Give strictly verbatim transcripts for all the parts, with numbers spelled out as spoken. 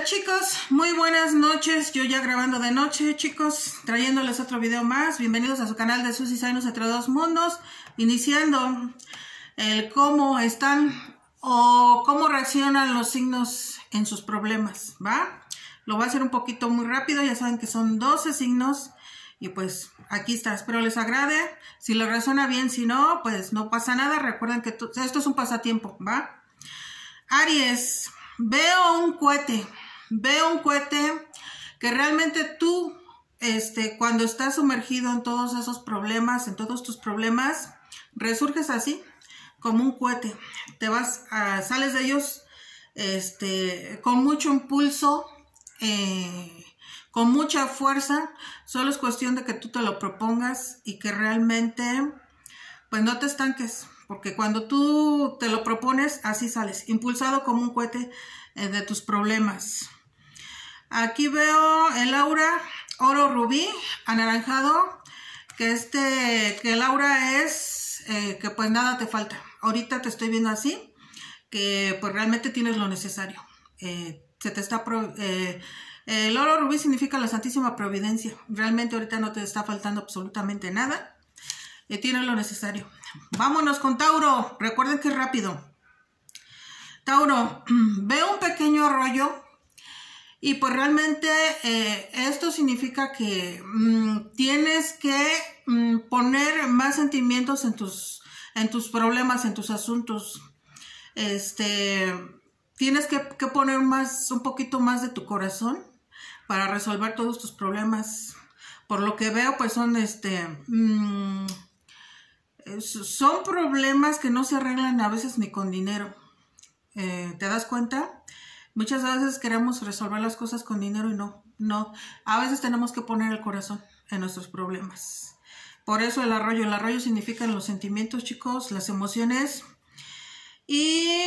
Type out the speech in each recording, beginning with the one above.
Chicos, muy buenas noches. Yo ya grabando de noche, chicos, trayéndoles otro video más. Bienvenidos a su canal de Susi Zainus entre dos mundos, iniciando el cómo están o cómo reaccionan los signos en sus problemas, ¿va? Lo voy a hacer un poquito muy rápido, ya saben que son doce signos y pues aquí está, espero les agrade. Si les resuena bien, si no, pues no pasa nada. Recuerden que esto es un pasatiempo, ¿va? Aries, veo un cohete. Veo un cohete que realmente tú, este, cuando estás sumergido en todos esos problemas, en todos tus problemas, resurges así, como un cohete. Te vas, a, sales de ellos, este, con mucho impulso, eh, con mucha fuerza. Solo es cuestión de que tú te lo propongas y que realmente, pues no te estanques. Porque cuando tú te lo propones, así sales, impulsado como un cohete eh, de tus problemas. Aquí veo el aura oro rubí anaranjado, que este, que el aura es eh, que pues nada te falta. Ahorita te estoy viendo así, que pues realmente tienes lo necesario. Eh, se te está pro, eh, el oro rubí significa la Santísima Providencia. Realmente ahorita no te está faltando absolutamente nada. Eh, tienes lo necesario. Vámonos con Tauro. Recuerden que es rápido. Tauro, veo un pequeño arroyo. Y pues realmente eh, esto significa que mmm, tienes que mmm, poner más sentimientos en tus, en tus problemas, en tus asuntos. Este, tienes que, que poner más, un poquito más de tu corazón para resolver todos tus problemas. Por lo que veo, pues son, este, mmm, son problemas que no se arreglan a veces ni con dinero. Eh, ¿Te das cuenta? Muchas veces queremos resolver las cosas con dinero y no, no. A veces tenemos que poner el corazón en nuestros problemas. Por eso el arroyo, el arroyo significa los sentimientos, chicos, las emociones. Y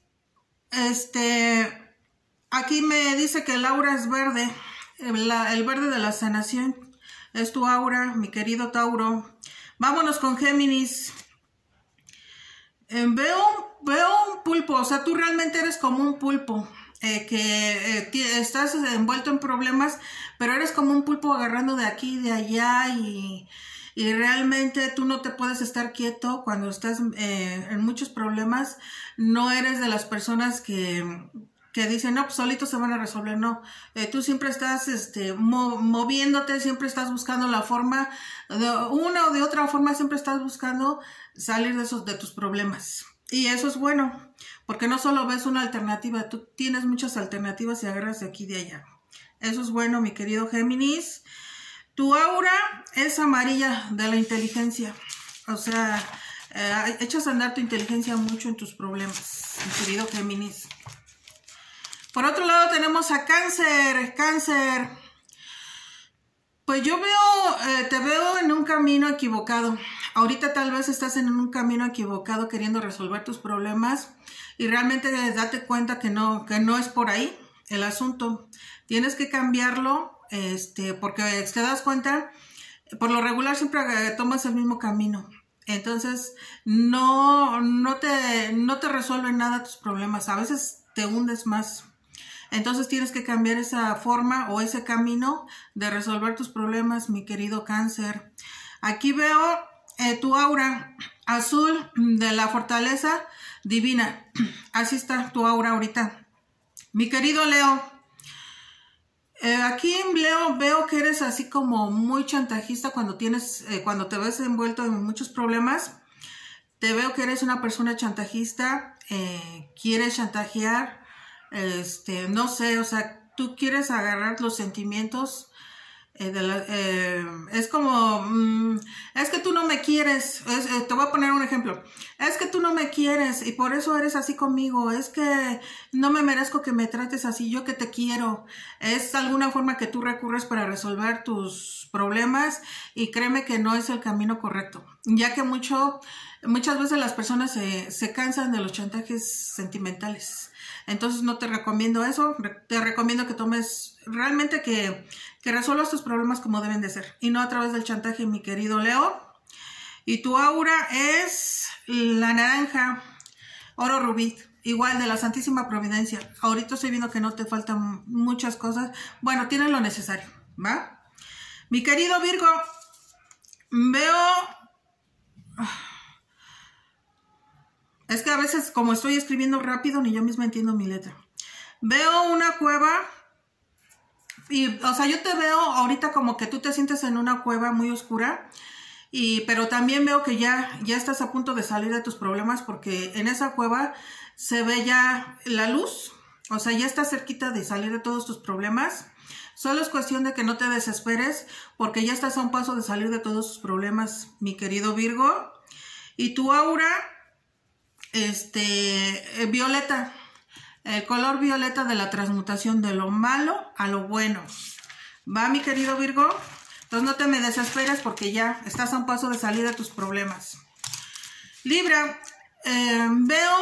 este, aquí me dice que el aura es verde, el, el verde de la sanación. Es tu aura, mi querido Tauro. Vámonos con Géminis. Eh, veo, veo un pulpo, o sea, tú realmente eres como un pulpo. Eh, que eh, estás envuelto en problemas, pero eres como un pulpo agarrando de aquí y de allá y, y realmente tú no te puedes estar quieto cuando estás eh, en muchos problemas. No eres de las personas que, que dicen, no, pues solitos se van a resolver, no. Eh, tú siempre estás este, mo moviéndote, siempre estás buscando la forma, de una o de otra forma, siempre estás buscando salir de, esos, de tus problemas. Y eso es bueno, porque no solo ves una alternativa, tú tienes muchas alternativas y agarras de aquí y de allá. Eso es bueno, mi querido Géminis. Tu aura es amarilla de la inteligencia. O sea, eh, echas a andar tu inteligencia mucho en tus problemas, mi querido Géminis. Por otro lado tenemos a Cáncer. Cáncer. Pues yo veo, eh, te veo en un camino equivocado. Ahorita tal vez estás en un camino equivocado queriendo resolver tus problemas y realmente date cuenta que no, que no es por ahí el asunto. Tienes que cambiarlo, este, porque te das cuenta, por lo regular siempre tomas el mismo camino. Entonces no, no te, no te resuelven nada tus problemas. A veces te hundes más. Entonces tienes que cambiar esa forma o ese camino de resolver tus problemas, mi querido Cáncer. Aquí veo eh, tu aura azul de la fortaleza divina. Así está tu aura ahorita. Mi querido Leo. Eh, aquí en Leo veo que eres así como muy chantajista cuando tienes, eh, cuando te ves envuelto en muchos problemas. Te veo que eres una persona chantajista, eh, quieres chantajear. Este, no sé, o sea, tú quieres agarrar los sentimientos eh, de la, eh, es como, mmm, es que tú no me quieres, es, eh, te voy a poner un ejemplo, es que tú no me quieres y por eso eres así conmigo, es que no me merezco que me trates así, yo que te quiero. Es alguna forma que tú recurres para resolver tus problemas y créeme que no es el camino correcto, ya que mucho, muchas veces las personas se, se cansan de los chantajes sentimentales. Entonces no te recomiendo eso, te recomiendo que tomes realmente que, que resuelvas tus problemas como deben de ser y no a través del chantaje, mi querido Leo. Y tu aura es la naranja, oro rubí. igual de la Santísima Providencia. Ahorita estoy viendo que no te faltan muchas cosas. Bueno, tienes lo necesario, ¿va? Mi querido Virgo, veo... Es que a veces, como estoy escribiendo rápido, ni yo misma entiendo mi letra. Veo una cueva y, o sea, yo te veo ahorita como que tú te sientes en una cueva muy oscura, y, pero también veo que ya, ya estás a punto de salir de tus problemas, porque en esa cueva se ve ya la luz, o sea, ya estás cerquita de salir de todos tus problemas. Solo es cuestión de que no te desesperes, porque ya estás a un paso de salir de todos tus problemas, mi querido Virgo. Y tu aura, este, violeta, el color violeta de la transmutación de lo malo a lo bueno. ¿Va, mi querido Virgo? Entonces no te me desesperes, porque ya estás a un paso de salir de tus problemas. Libra, eh, veo,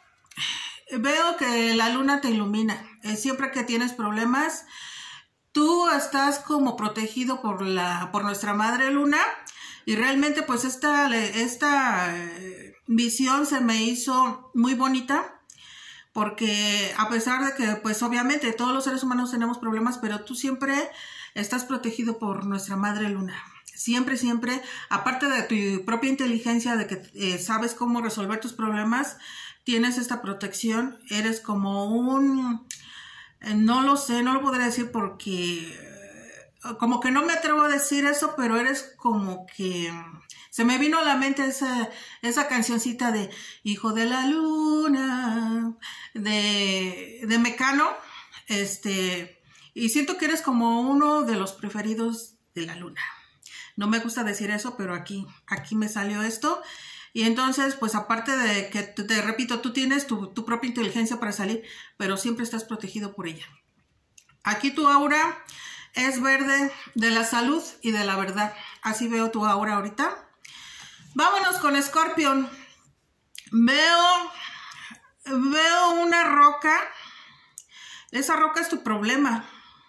veo que la luna te ilumina. Eh, siempre que tienes problemas, tú estás como protegido por, la, por nuestra madre luna, y realmente pues esta, esta eh, visión se me hizo muy bonita, porque a pesar de que pues obviamente todos los seres humanos tenemos problemas, pero tú siempre estás protegido por nuestra madre luna. Siempre, siempre, aparte de tu propia inteligencia, de que eh, sabes cómo resolver tus problemas, tienes esta protección. Eres como un... Eh, no lo sé, no lo podré decir porque... Eh, como que no me atrevo a decir eso, pero eres como que... Se me vino a la mente esa, esa cancioncita de Hijo de la Luna, de, de Mecano, este... Y siento que eres como uno de los preferidos de la luna. No me gusta decir eso, pero aquí, aquí me salió esto. Y entonces, pues aparte de que, te, te repito, tú tienes tu, tu propia inteligencia para salir, pero siempre estás protegido por ella. Aquí tu aura es verde de la salud y de la verdad. Así veo tu aura ahorita. Vámonos con Escorpión. Veo, veo una roca. Esa roca es tu problema.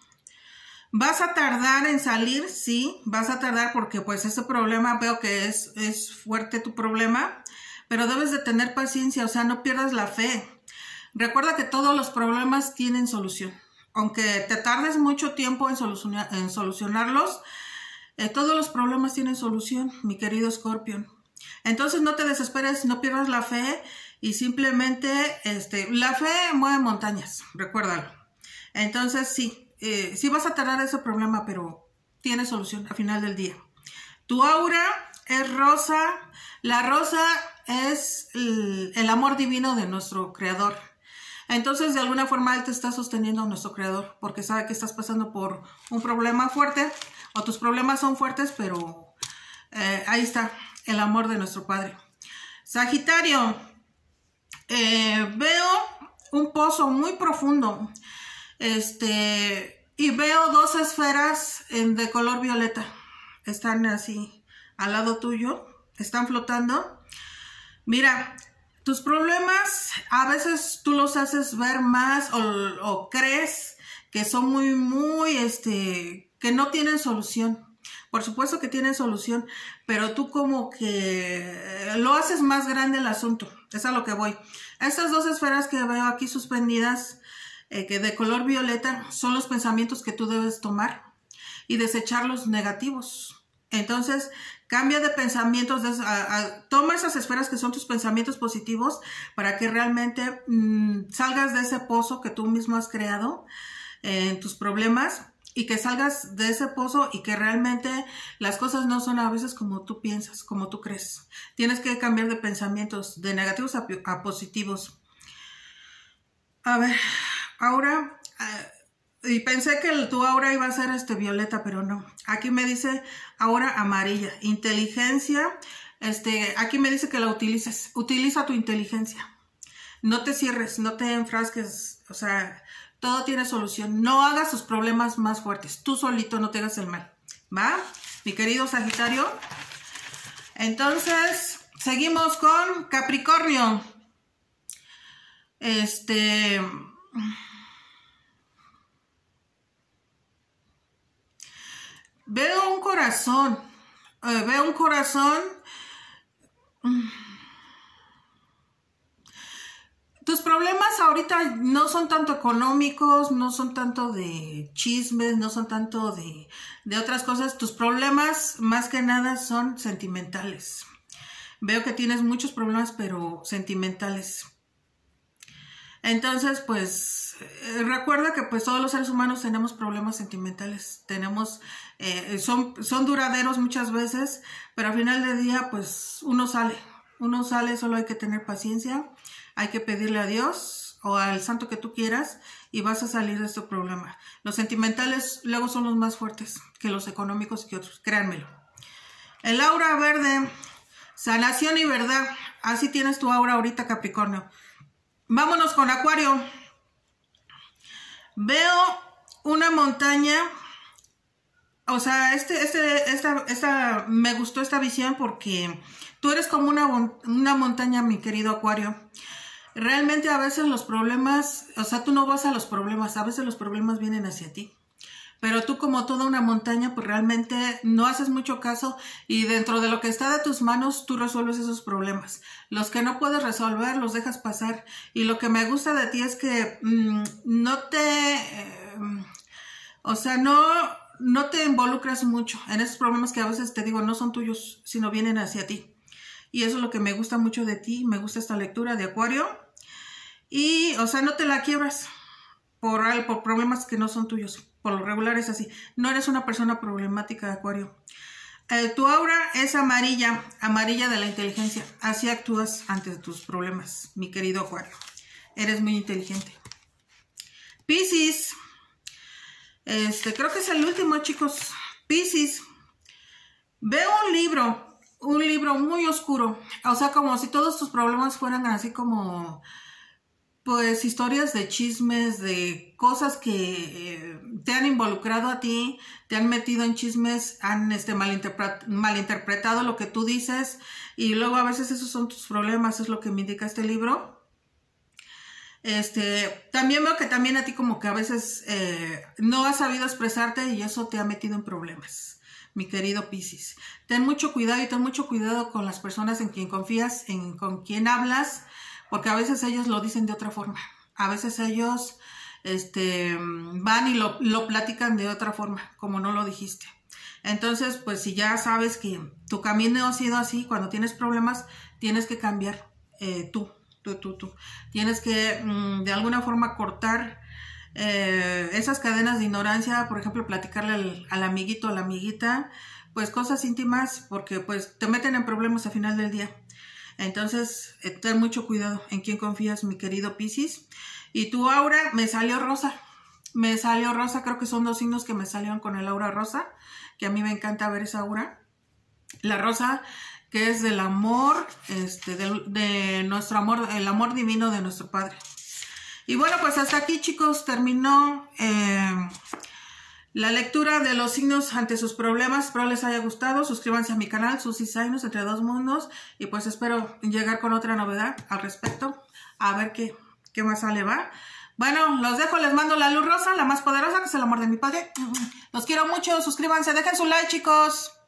¿Vas a tardar en salir? Sí, vas a tardar porque pues ese problema veo que es, es fuerte tu problema, pero debes de tener paciencia, o sea, no pierdas la fe. Recuerda que todos los problemas tienen solución. Aunque te tardes mucho tiempo en, solucionar, en solucionarlos, eh, todos los problemas tienen solución, mi querido Escorpión. Entonces no te desesperes, no pierdas la fe y simplemente, este, la fe mueve montañas, recuérdalo. Entonces sí. Eh, sí vas a tardar ese problema, pero tiene solución al final del día. Tu aura es rosa. La rosa es el, el amor divino de nuestro creador. Entonces, de alguna forma, él te está sosteniendo a nuestro creador, porque sabe que estás pasando por un problema fuerte, o tus problemas son fuertes, pero eh, ahí está el amor de nuestro Padre. Sagitario, eh, veo un pozo muy profundo. Este, y veo dos esferas en, de color violeta. Están así al lado tuyo. Están flotando. Mira, tus problemas a veces tú los haces ver más o, o crees que son muy, muy, este, que no tienen solución. Por supuesto que tienen solución, pero tú como que lo haces más grande el asunto. Es a lo que voy. Estas dos esferas que veo aquí suspendidas, Eh, que de color violeta, son los pensamientos que tú debes tomar y desechar los negativos. Entonces, cambia de pensamientos, de, a, a, toma esas esferas que son tus pensamientos positivos para que realmente mmm, salgas de ese pozo que tú mismo has creado eh, en tus problemas, y que salgas de ese pozo y que realmente las cosas no son a veces como tú piensas, como tú crees. Tienes que cambiar de pensamientos, de negativos a, a positivos. A ver... Aura, uh, y pensé que el, tu aura iba a ser este violeta, pero no. Aquí me dice aura amarilla, inteligencia. Este, aquí me dice que la utilices. Utiliza tu inteligencia. No te cierres, no te enfrasques. O sea, todo tiene solución. No hagas tus problemas más fuertes. Tú solito no te hagas el mal. ¿Va? Mi querido Sagitario. Entonces, seguimos con Capricornio. Este... Veo un corazón, eh, veo un corazón. tus problemas ahorita no son tanto económicos, no son tanto de chismes, no son tanto de, de otras cosas. Tus problemas más que nada son sentimentales. Veo que tienes muchos problemas, pero sentimentales. Entonces, pues, eh, recuerda que pues todos los seres humanos tenemos problemas sentimentales. Tenemos, eh, son, son duraderos muchas veces, pero al final del día, pues, uno sale. Uno sale, solo hay que tener paciencia. Hay que pedirle a Dios o al santo que tú quieras y vas a salir de este problema. Los sentimentales luego son los más fuertes que los económicos y que otros, créanmelo. El aura verde, sanación y verdad. Así tienes tu aura ahorita, Capricornio. Vámonos con Acuario. Veo una montaña. O sea, este, este, esta, esta, me gustó esta visión porque tú eres como una, una montaña, mi querido Acuario. Realmente a veces los problemas, o sea, tú no vas a los problemas, a veces los problemas vienen hacia ti. Pero tú como toda una montaña, pues realmente no haces mucho caso y dentro de lo que está de tus manos, tú resuelves esos problemas. Los que no puedes resolver, los dejas pasar. Y lo que me gusta de ti es que mmm, no te, eh, o sea, no, no te involucras mucho en esos problemas que a veces te digo no son tuyos, sino vienen hacia ti. Y eso es lo que me gusta mucho de ti, me gusta esta lectura de Acuario. Y, o sea, no te la quiebras por, por problemas que no son tuyos. Por lo regular es así. No eres una persona problemática de Acuario. Eh, tu aura es amarilla, amarilla de la inteligencia. Así actúas ante tus problemas, mi querido Acuario. Eres muy inteligente. Piscis. Este, creo que es el último, chicos. Piscis. Veo un libro. Un libro muy oscuro, o sea, como si todos tus problemas fueran así como, pues, historias de chismes, de cosas que eh, te han involucrado a ti, te han metido en chismes, han este, malinterpre- malinterpretado lo que tú dices, y luego a veces esos son tus problemas, es lo que me indica este libro. Este, también veo que también a ti como que a veces eh, no has sabido expresarte y eso te ha metido en problemas. Mi querido Piscis, ten mucho cuidado y ten mucho cuidado con las personas en quien confías, en con quien hablas, porque a veces ellos lo dicen de otra forma, a veces ellos este, van y lo, lo platican de otra forma, como no lo dijiste. Entonces, pues si ya sabes que tu camino ha sido así, cuando tienes problemas, tienes que cambiar eh, tú, tú, tú, tú. Tienes que mm, de alguna forma cortar Eh, esas cadenas de ignorancia, por ejemplo, platicarle al, al amiguito o a la amiguita, pues cosas íntimas, porque pues te meten en problemas al final del día. Entonces, eh, ten mucho cuidado en quién confías, mi querido Piscis. Y tu aura me salió rosa, me salió rosa, creo que son dos signos que me salieron con el aura rosa, que a mí me encanta ver esa aura. La rosa, que es del amor, este, de, de nuestro amor, el amor divino de nuestro Padre. Y bueno, pues hasta aquí, chicos, terminó eh, la lectura de los signos ante sus problemas. Espero les haya gustado. Suscríbanse a mi canal, Susy Zainos, Entre Dos Mundos. Y pues espero llegar con otra novedad al respecto. A ver qué, qué más sale, va. Bueno, los dejo, les mando la luz rosa, la más poderosa, que es el amor de mi Padre. Los quiero mucho, suscríbanse, dejen su like, chicos.